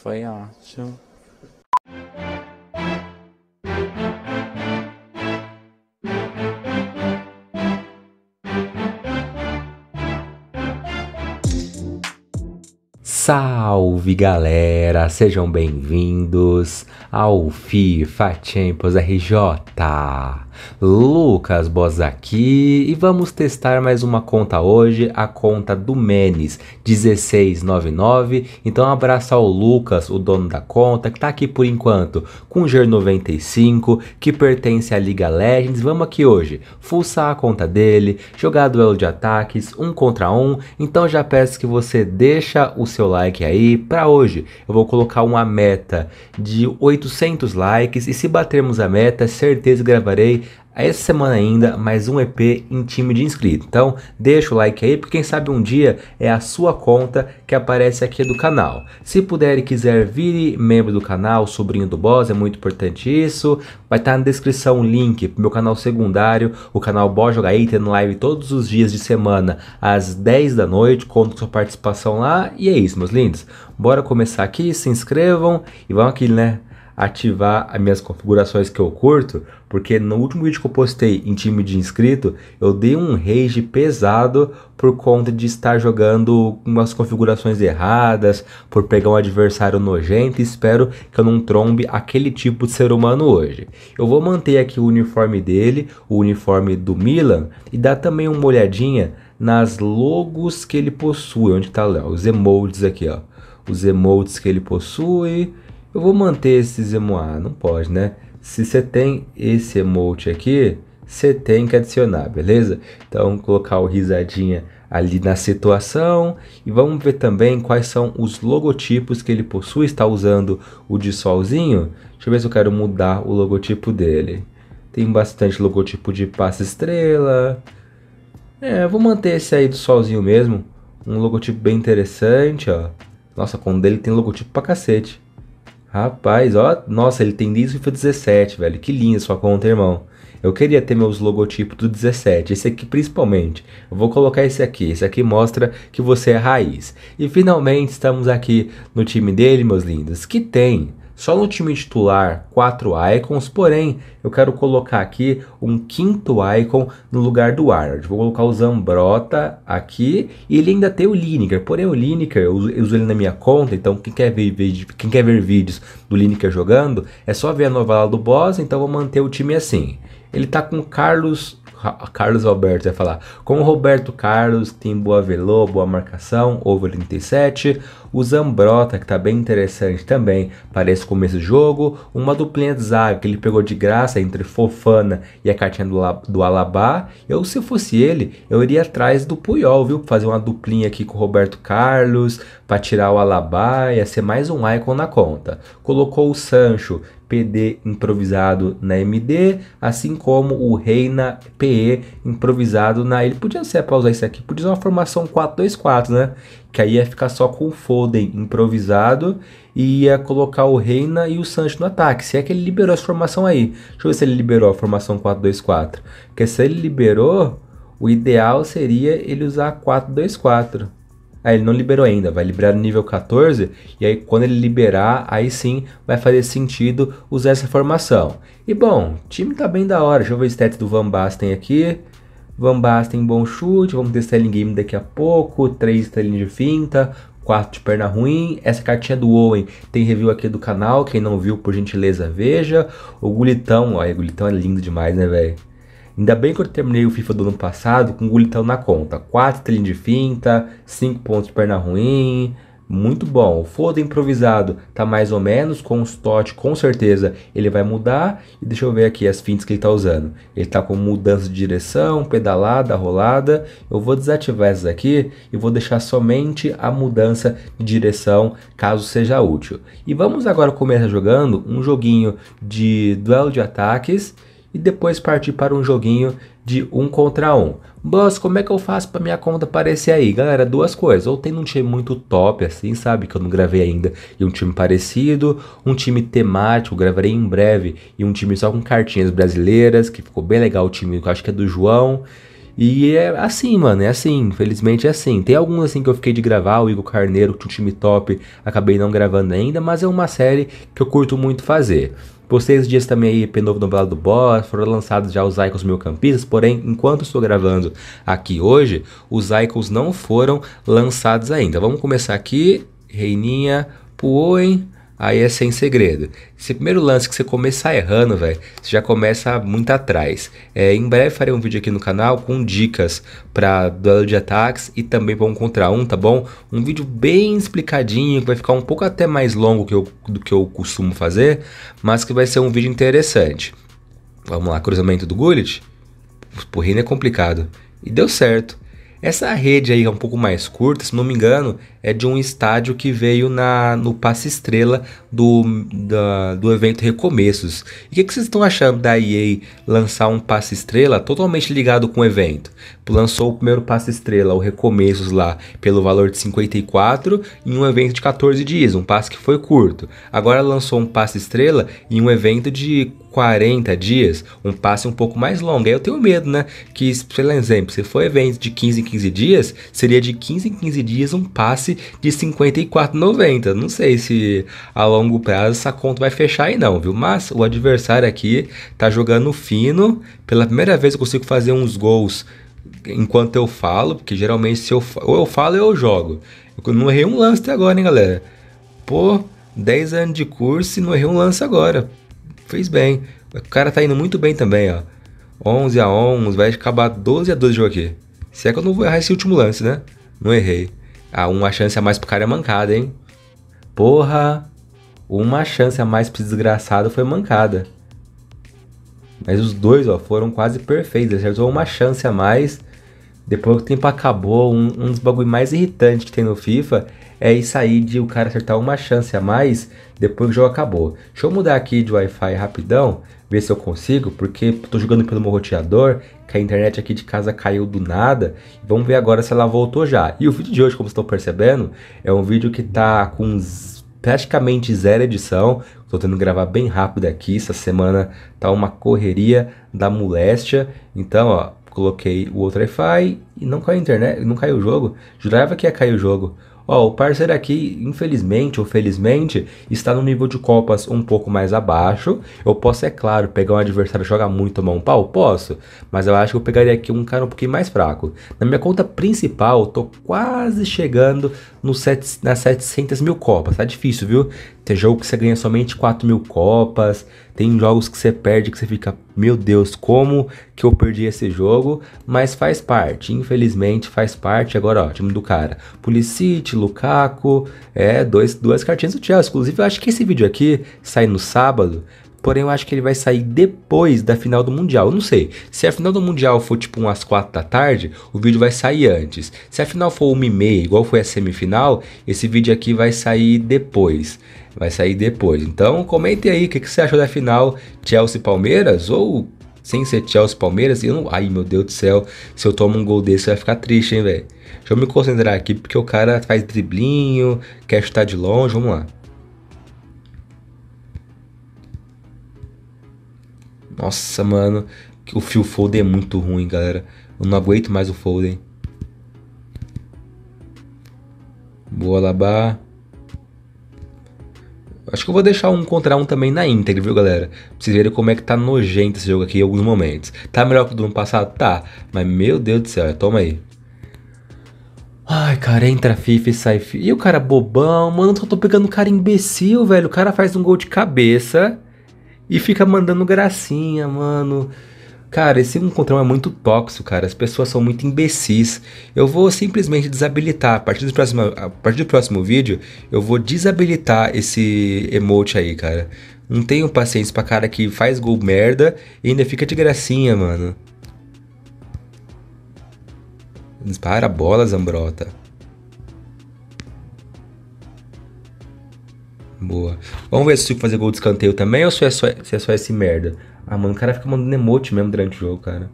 Foi ótimo. Salve galera, sejam bem-vindos ao FIFA Champions RJ. Lucas Boss aqui e vamos testar mais uma conta hoje, a conta do Menes 1699. Então um abraço ao Lucas, o dono da conta, que tá aqui por enquanto com o GER 95, que pertence à Liga Legends. Vamos aqui hoje fuçar a conta dele, jogar duelo de ataques, 1 contra 1. Então já peço que você deixa o seu like aí. Para hoje eu vou colocar uma meta de 800 likes e se batermos a meta, certeza gravarei essa semana ainda mais um EP em time de inscrito. Então deixa o like aí, porque quem sabe um dia é a sua conta que aparece aqui do canal. Se puder e quiser, vire membro do canal, sobrinho do Boss, é muito importante isso. Vai estar na descrição o link pro meu canal secundário, o canal Boss Joga Aí, tendo live todos os dias de semana às 10 da noite. Conto com sua participação lá. E é isso, meus lindos. Bora começar aqui, se inscrevam e vamos aqui, né? Ativar as minhas configurações que eu curto, porque no último vídeo que eu postei em time de inscrito, eu dei um rage pesado por conta de estar jogando umas configurações erradas, por pegar um adversário nojento. Espero que eu não trombe aquele tipo de ser humano hoje. Eu vou manter aqui o uniforme dele, o uniforme do Milan, e dar também uma olhadinha nas logos que ele possui. Onde tá lá? Os emotes aqui, ó. Os emotes que ele possui. Eu vou manter esses emotes, não pode, né? Se você tem esse emote aqui, você tem que adicionar, beleza? Então, colocar o risadinha ali na situação. E vamos ver também quais são os logotipos que ele possui. Está usando o de solzinho? Deixa eu ver se eu quero mudar o logotipo dele. Tem bastante logotipo de passa estrela. Eu vou manter esse aí do solzinho mesmo. Um logotipo bem interessante, ó. Nossa, com o dele tem logotipo pra cacete. Rapaz, ó, nossa, ele tem desde o FIFA 17, velho, que linda sua conta, irmão. Eu queria ter meus logotipos do 17, esse aqui principalmente. Eu vou colocar esse aqui mostra que você é raiz. E finalmente estamos aqui no time dele, meus lindos, que tem só no time titular 4 icons, porém eu quero colocar aqui um 5º icon no lugar do Arnold. Vou colocar o Zambrotta aqui e ele ainda tem o Lineker, porém o Lineker eu uso ele na minha conta, então quem quer ver vídeos do Lineker jogando é só ver a novela do Boss. Então vou manter o time assim. Ele tá com Carlos Alberto, vai falar, com o Roberto Carlos, que tem boa velô, boa marcação, over 37, o Zambrotta, que tá bem interessante também para esse começo de jogo, uma duplinha de zaga que ele pegou de graça entre Fofana e a cartinha do Alaba. Eu, se fosse ele, eu iria atrás do Puyol, viu, fazer uma duplinha aqui com o Roberto Carlos, para tirar o Alaba, ia ser mais um icon na conta. Colocou o Sancho, PD improvisado na MD, assim como o Reina PE improvisado na... Ele podia ser para usar isso aqui, podia usar uma formação 4-2-4, né? Que aí ia ficar só com o Foden improvisado e ia colocar o Reina e o Sancho no ataque. Se é que ele liberou essa formação aí. Deixa eu ver se ele liberou a formação 4-2-4. Porque se ele liberou, o ideal seria ele usar 4-2-4. Ele não liberou ainda, vai liberar no nível 14, e aí quando ele liberar, aí sim vai fazer sentido usar essa formação. E bom, o time tá bem da hora. Deixa eu ver o stats do Van Basten aqui. Van Basten, bom chute, vamos testar ele em game daqui a pouco, 3 estrelinhas de finta, 4 de perna ruim. Essa cartinha do Owen tem review aqui do canal, quem não viu, por gentileza, veja. O Gulitão, olha, o Gulitão é lindo demais, né, velho? Ainda bem que eu terminei o FIFA do ano passado com o Gulitão na conta. 4 estrelinhas de finta, 5 pontos de perna ruim. Muito bom. O Foden improvisado tá mais ou menos. Com os TOT, com certeza ele vai mudar. E deixa eu ver aqui as fintas que ele tá usando. Ele tá com mudança de direção, pedalada, rolada. Eu vou desativar essas aqui e vou deixar somente a mudança de direção, caso seja útil. E vamos agora começar jogando um joguinho de duelo de ataques e depois partir para um joguinho de 1 contra 1. Boss, como é que eu faço para minha conta aparecer aí? Galera, duas coisas. Ou tem um time muito top assim, sabe? Que eu não gravei ainda. E um time parecido. Um time temático, gravarei em breve. E um time só com cartinhas brasileiras, que ficou bem legal o time, que eu acho que é do João. E é assim, mano, é assim, infelizmente é assim. Tem alguns assim que eu fiquei de gravar, o Igor Carneiro, que tinha um time top, acabei não gravando ainda, mas é uma série que eu curto muito fazer. Postei esses dias também aí EP novo novelado do Boss, foram lançados já os Icons meio-campistas, porém, enquanto estou gravando aqui hoje, os Icons não foram lançados ainda. Vamos começar aqui, Reininha, Puoen, aí é sem segredo. Esse primeiro lance que você começar errando, velho, você já começa muito atrás. Em breve farei um vídeo aqui no canal com dicas para duelo de ataques e também para um contra um, tá bom? Um vídeo bem explicadinho, que vai ficar um pouco até mais longo do que eu costumo fazer, mas que vai ser um vídeo interessante. Vamos lá, cruzamento do Gullit. Porrinho é complicado. E deu certo. Essa rede aí é um pouco mais curta, se não me engano, é de um estádio que veio no passe estrela do evento Recomeços. E o que vocês estão achando da EA lançar um passe estrela totalmente ligado com o evento? Lançou o primeiro passe estrela, o Recomeços lá, pelo valor de 54 em um evento de 14 dias, um passe que foi curto. Agora lançou um passe estrela em um evento de 40 dias, um passe um pouco mais longo. Aí eu tenho medo, né? Que, por exemplo, se for evento de 15 em 15 dias, seria de 15 em 15 dias um passe de 54,90. Não sei se a longo prazo essa conta vai fechar aí não, viu? Mas o adversário aqui tá jogando fino. Pela primeira vez eu consigo fazer uns gols enquanto eu falo, porque geralmente se eu, ou eu falo ou eu jogo. Eu não errei um lance até agora, hein, galera? Pô, 10 anos de curso e não errei um lance agora. Fez bem. O cara tá indo muito bem também, ó. 11-11, vai acabar 12-12 o jogo aqui. Se é que eu não vou errar esse último lance, né? Não errei. Ah, uma chance a mais pro cara é mancada, hein? Porra, uma chance a mais pro desgraçado foi mancada. Mas os dois, ó, foram quase perfeitos. Ele acertou uma chance a mais. Depois que o tempo acabou, um dos bagulho mais irritantes que tem no FIFA é isso aí de o cara acertar uma chance a mais depois que o jogo acabou. Deixa eu mudar aqui de Wi-Fi rapidão, ver se eu consigo, porque tô jogando pelo meu roteador, que a internet aqui de casa caiu do nada. Vamos ver agora se ela voltou já. E o vídeo de hoje, como vocês estão percebendo, é um vídeo que tá com praticamente zero edição. Tô tentando gravar bem rápido aqui. Essa semana tá uma correria da moléstia. Então, ó, coloquei o outro Wi-Fi e não caiu a internet, não caiu o jogo. Jurava que ia cair o jogo. Ó, o parceiro aqui, infelizmente ou felizmente, está no nível de copas um pouco mais abaixo. Eu posso, é claro, pegar um adversário e jogar muito, tomar um pau? Posso. Mas eu acho que eu pegaria aqui um cara um pouquinho mais fraco. Na minha conta principal, eu tô quase chegando nas 700 mil copas. Tá difícil, viu? Tem jogo que você ganha somente 4 mil copas. Tem jogos que você perde que você fica, meu Deus, como que eu perdi esse jogo? Mas faz parte, infelizmente faz parte. Agora, ó, time do cara. Pulisic, Lukaku, duas cartinhas do Chelsea. Inclusive, eu acho que esse vídeo aqui sai no sábado. Porém, eu acho que ele vai sair depois da final do Mundial. Eu não sei. Se a final do Mundial for tipo umas 4 da tarde, o vídeo vai sair antes. Se a final for 1h30, igual foi a semifinal, esse vídeo aqui vai sair depois. Vai sair depois. Então, comentem aí o que você achou da final Chelsea-Palmeiras ou sem ser Chelsea-Palmeiras. Ai, meu Deus do céu. Se eu tomo um gol desse, vai ficar triste, hein, velho. Deixa eu me concentrar aqui, porque o cara faz driblinho, quer chutar de longe. Vamos lá. Nossa, mano, o Phil Foden é muito ruim, galera. Eu não aguento mais o Foden. Boa, Alaba. Acho que eu vou deixar um contra um também na íntegra, viu, galera? Pra vocês verem como é que tá nojento esse jogo aqui em alguns momentos. Tá melhor que o do ano passado? Tá. Mas, meu Deus do céu, toma aí. Ai, cara, entra FIFA e sai FIFA. E o cara bobão, mano, só tô pegando um cara imbecil, velho. O cara faz um gol de cabeça e fica mandando gracinha, mano. Cara, esse 1 contra 1 é muito tóxico, cara. As pessoas são muito imbecis. Eu vou simplesmente desabilitar. A partir do próximo vídeo, eu vou desabilitar esse emote aí, cara. Não tenho paciência pra cara que faz gol merda e ainda fica de gracinha, mano. Dispara a bola, Zambrota. Boa. Vamos ver se eu consigo fazer gol de escanteio também ou se é só esse merda. Ah, mano, o cara fica mandando emote mesmo durante o jogo, cara.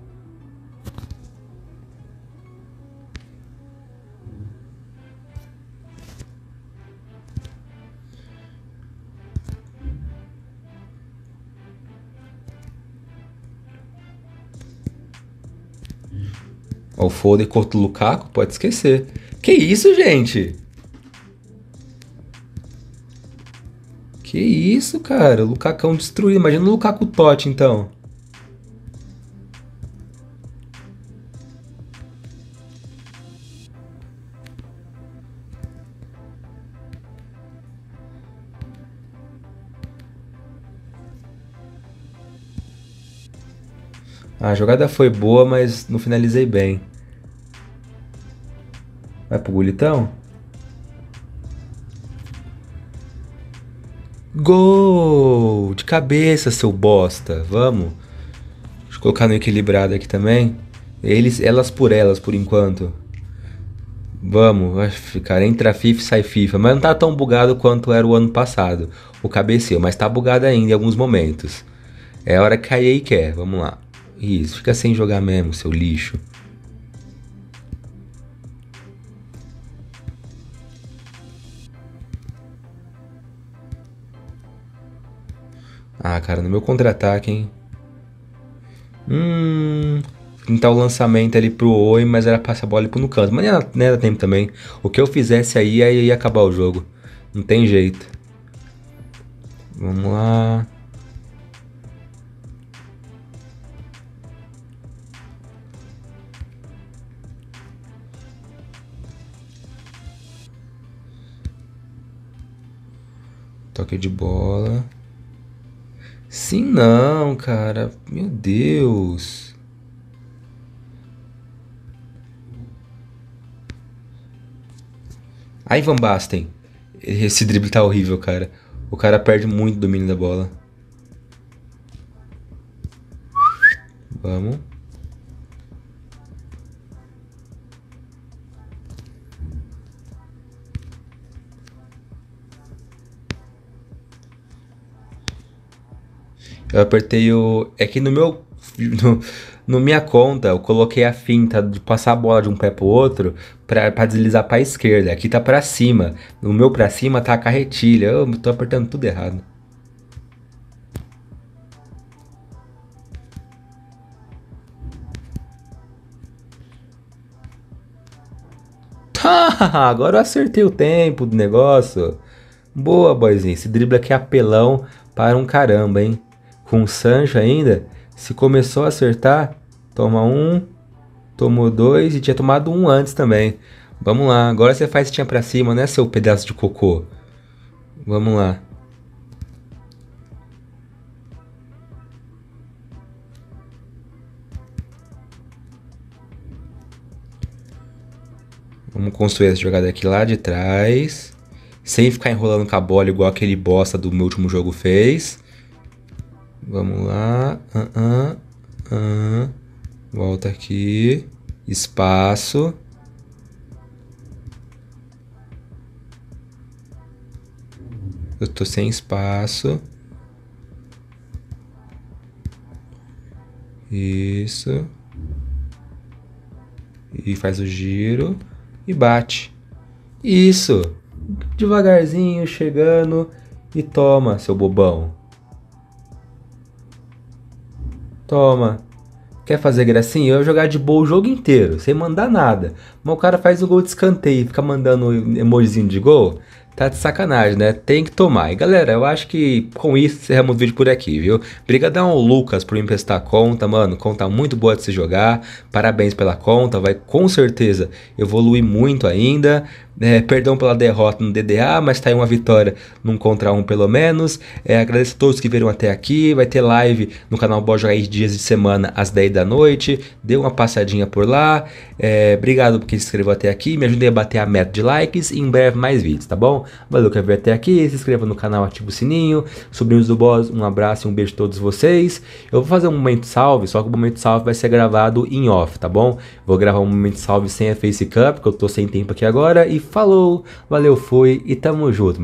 Ó, o Foden contra o Lukaku, pode esquecer. Que isso, gente? Que isso, cara? O Lukakão destruído. Imagina o Lukaku Totti, então. A jogada foi boa, mas não finalizei bem. Vai pro Gulitão? Gol! De cabeça, seu bosta. Vamos. Deixa eu colocar no equilibrado aqui também. Elas por elas, por enquanto. Vamos, vai ficar entra FIFA e sai FIFA. Mas não tá tão bugado quanto era o ano passado. O cabeceio, mas tá bugado ainda em alguns momentos. É a hora que a EA quer. Vamos lá. Isso, fica sem jogar mesmo, seu lixo. Ah, cara, no meu contra-ataque, hein? Tentar o lançamento ali pro Oi, mas era passar a bola ali pro no canto. Mas nem era tempo também. O que eu fizesse aí ia acabar o jogo. Não tem jeito. Vamos lá. Toque de bola. Sim, não, cara. Meu Deus. Aí Van Basten. Esse drible tá horrível, cara. O cara perde muito o domínio da bola. Vamos. Eu apertei o. É que no meu. No, no minha conta, eu coloquei a finta de passar a bola de um pé pro outro pra deslizar pra esquerda. Aqui tá pra cima. No meu pra cima tá a carretilha. Eu tô apertando tudo errado. Tá, agora eu acertei o tempo do negócio. Boa, boyzinho. Esse drible aqui é apelão para um caramba, hein? Com o Sancho ainda. Se começou a acertar, toma um, tomou dois e tinha tomado um antes também. Vamos lá, agora você faz tinha pra cima, né, seu pedaço de cocô? Vamos lá. Vamos construir essa jogada aqui lá de trás. Sem ficar enrolando com a bola igual aquele bosta do meu último jogo fez. Vamos lá. Volta aqui. Espaço. Eu tô sem espaço. Isso. E faz o giro. E bate. Isso. Devagarzinho, chegando. E toma, seu bobão. Toma. Quer fazer gracinha? Eu ia jogar de boa o jogo inteiro, sem mandar nada. Mas o cara faz o gol de escanteio e fica mandando emojizinho de gol. Tá de sacanagem, né? Tem que tomar. E galera, eu acho que com isso encerramos o vídeo por aqui, viu? Obrigadão ao Lucas por me emprestar a conta, mano. Conta muito boa de se jogar. Parabéns pela conta, vai com certeza evoluir muito ainda. Perdão pela derrota no DDA, mas tá aí uma vitória num contra um pelo menos. Agradeço a todos que viram até aqui. Vai ter live no canal Bora Jogar dias de semana às 10 da noite. Dê uma passadinha por lá. Obrigado por quem se inscreveu até aqui. Me ajudem a bater a meta de likes e em breve mais vídeos, tá bom? Valeu que veio até aqui. Se inscreva no canal, ativa o sininho. Sobrinhos do Boss, um abraço e um beijo a todos vocês. Eu vou fazer um momento salve, só que o momento salve vai ser gravado em off, tá bom? Vou gravar um momento salve sem a facecam, porque eu tô sem tempo aqui agora. E falou, valeu, fui e tamo junto.